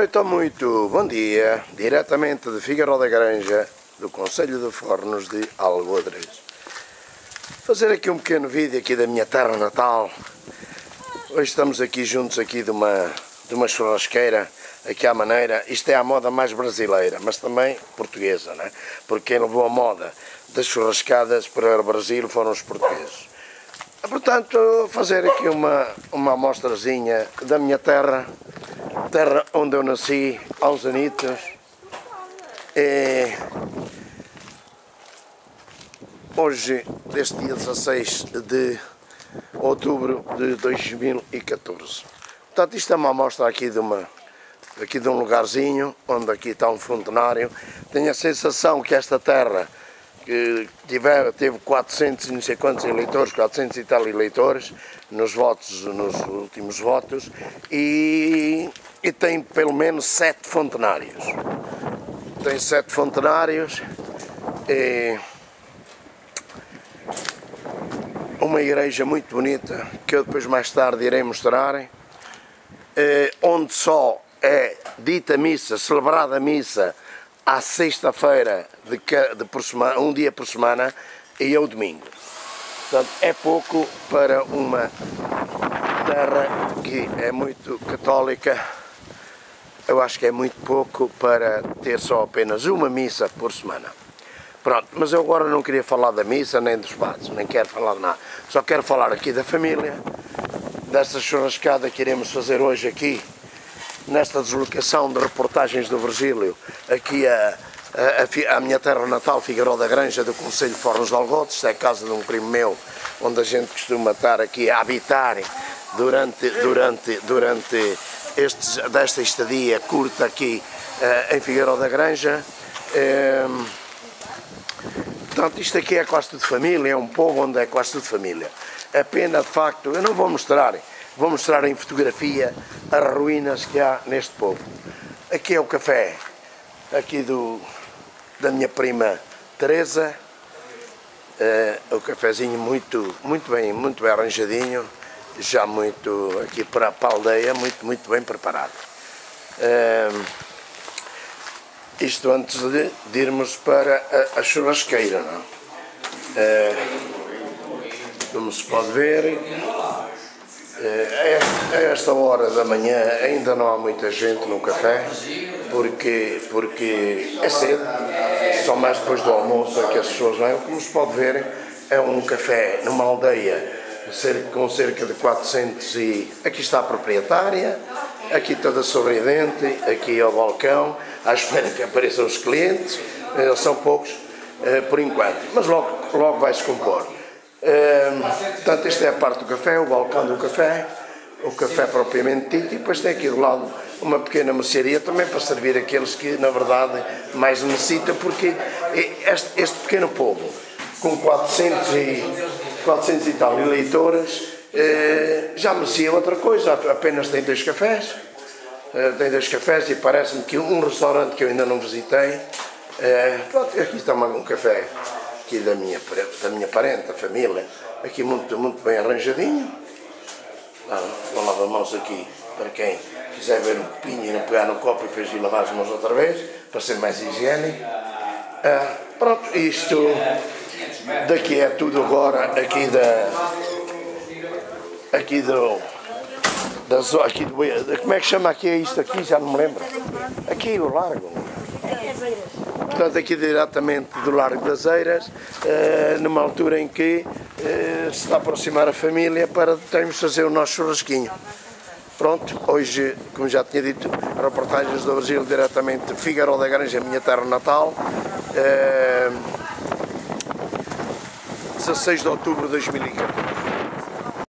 Então, muito bom dia, diretamente de Figueiró da Granja, do Concelho de Fornos de Algodres. Fazer aqui um pequeno vídeo aqui da minha terra natal. Hoje estamos aqui juntos aqui de uma churrasqueira, aqui à maneira. Isto é a moda mais brasileira, mas também portuguesa, né? Porque quem levou a moda das churrascadas para o Brasil foram os portugueses. Portanto, fazer aqui uma amostrazinha da minha terra onde eu nasci, aos anitos. Hoje, deste dia 16 de outubro de 2014. Portanto, isto é uma amostra aqui de um lugarzinho, onde aqui está um fontenário. Tenho a sensação que esta terra que teve 400 e não sei quantos eleitores, 400 e tal eleitores nos últimos votos, e tem pelo menos 7 fontenários. Tem 7 fontenários e uma igreja muito bonita que eu depois mais tarde irei mostrar, onde só é dita missa, celebrada a missa à sexta-feira um dia por semana, e ao domingo. Portanto, é pouco para uma terra que é muito católica. Eu acho que é muito pouco para ter só apenas uma missa por semana. Pronto, mas eu agora não queria falar da missa, nem dos padres, nem quero falar de nada. Só quero falar aqui da família, desta churrascada que iremos fazer hoje aqui, nesta deslocação de reportagens do Virgílio, aqui a minha terra natal, Figueiró da Granja, do Concelho de Fornos de Algodres. Isto é a casa de um primo meu, onde a gente costuma estar aqui a habitar durante desta estadia curta aqui em Figueiró da Granja. Portanto, isto aqui é quase tudo família, é um povo onde é quase tudo família. A pena, de facto, eu não vou mostrar em fotografia as ruínas que há neste povo. Aqui é o café, aqui da minha prima Teresa, o cafezinho muito bem arranjadinho, já muito aqui para a aldeia, muito bem preparado. Isto antes de irmos para a churrasqueira, não? Como se pode ver, a esta hora da manhã ainda não há muita gente no café, porque é cedo, só mais depois do almoço é que as pessoas vêm. Como se pode ver, é um café numa aldeia com cerca de 400 e... Aqui está a proprietária, aqui toda sorridente, aqui ao balcão, à espera que apareçam os clientes. Eles são poucos por enquanto, mas logo vai se compor. Portanto, esta é a parte do café, o balcão do café, o café propriamente dito, e depois tem aqui do lado uma pequena mercearia também para servir aqueles que na verdade mais necessitam, porque este pequeno povo com 400 e tal eleitores já merecia outra coisa. Apenas tem 2 cafés, e parece-me que um restaurante que eu ainda não visitei. Pronto, aqui está um café aqui da minha parente, da família, aqui muito bem arranjadinho. Vou lavar as mãos aqui para quem quiser ver um copinho e não pegar no copo e depois ir lavar as mãos outra vez, para ser mais higiênico. Pronto, isto daqui é tudo agora, como é que chama aqui isto aqui, já não me lembro. Aqui o largo. Portanto, aqui diretamente do Largo das Eiras, numa altura em que se está a aproximar a família para termos de fazer o nosso churrasquinho. Pronto, hoje, como já tinha dito, reportagens do Brasil diretamente de Figueiró da Granja, minha terra natal, 16 de outubro de 2014.